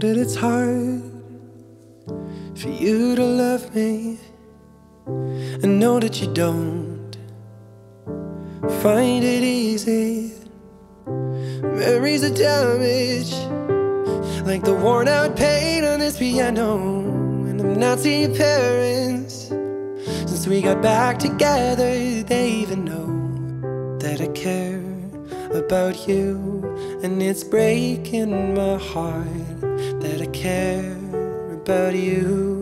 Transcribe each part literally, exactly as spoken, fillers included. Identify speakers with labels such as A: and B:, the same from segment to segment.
A: that it's hard for you to love me. I know that you don't find it easy. Memories of damage, like the worn out paint on this piano. And I'm not seeing your parents since we got back together. They even know that I care about you, and it's breaking my heart that I care about you.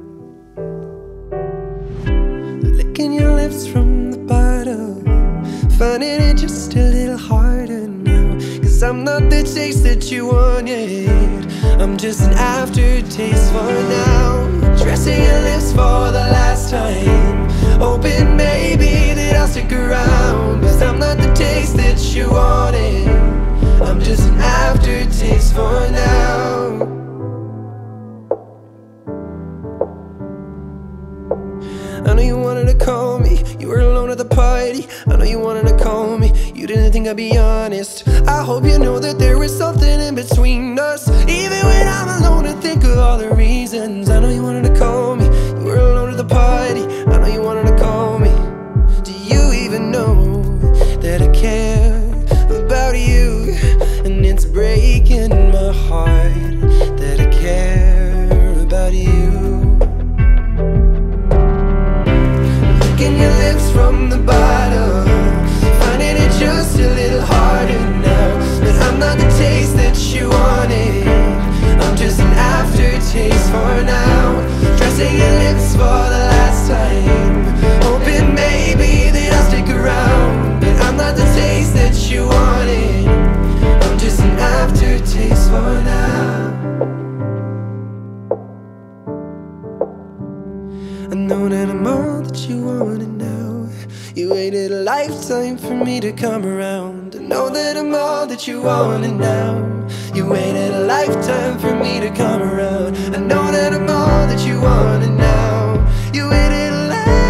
A: Licking your lips from the bottle, finding it just a little harder now. Cause I'm not the taste that you wanted, I'm just an aftertaste for now. Dressing your lips for the last time, hoping maybe that I'll stick around. Cause I'm not the taste that you wanted, I'm just an aftertaste for now. I know you wanted to call me, you were alone at the party. I know you wanted to call me, you didn't think I'd be honest. I hope you know that there was something in between us, even when I'm alone and think of all the reasons. I know you wanted to call me, you were alone at the party. I know you wanted to call me. Do you even know that I care about you? And it's breaking my heart that I care about you. Licking your lips from the bottle, finding it just a little harder now. But I'm not the taste that you wanted, I'm just an aftertaste for now. Dressing your lips for the last time, hoping maybe that I'll stick around. But I'm not the taste that you wanted, I'm just an aftertaste for now. I know that I'm all that you wanted now. You waited a lifetime for me to come around. I know that I'm all that you wanted now. You waited a lifetime for me to come around. I know that I'm all that you wanted now. You waited a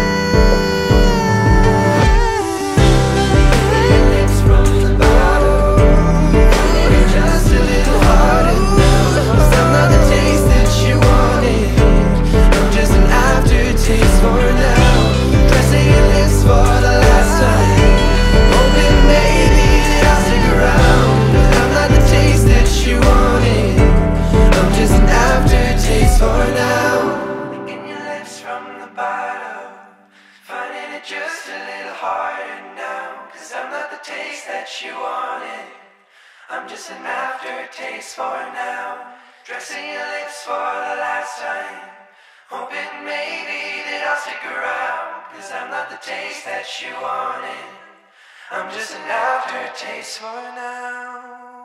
A: lips from the bottle, maybe just a little harder now. Cause I'm not the taste that you wanted, I'm just an aftertaste for now. Dressing your lips for the last time, hoping maybe that I'll stick around. But I'm not the taste that you wanted, I'm just an aftertaste for now. Licking your lips from the bottle, finding it just a little harder now. Cause I'm not the taste that you wanted, I'm just an aftertaste for now. Dressing your lips for the last time, hoping maybe that I'll stick around. Cause I'm not the taste that you wanted, I'm just an aftertaste for now.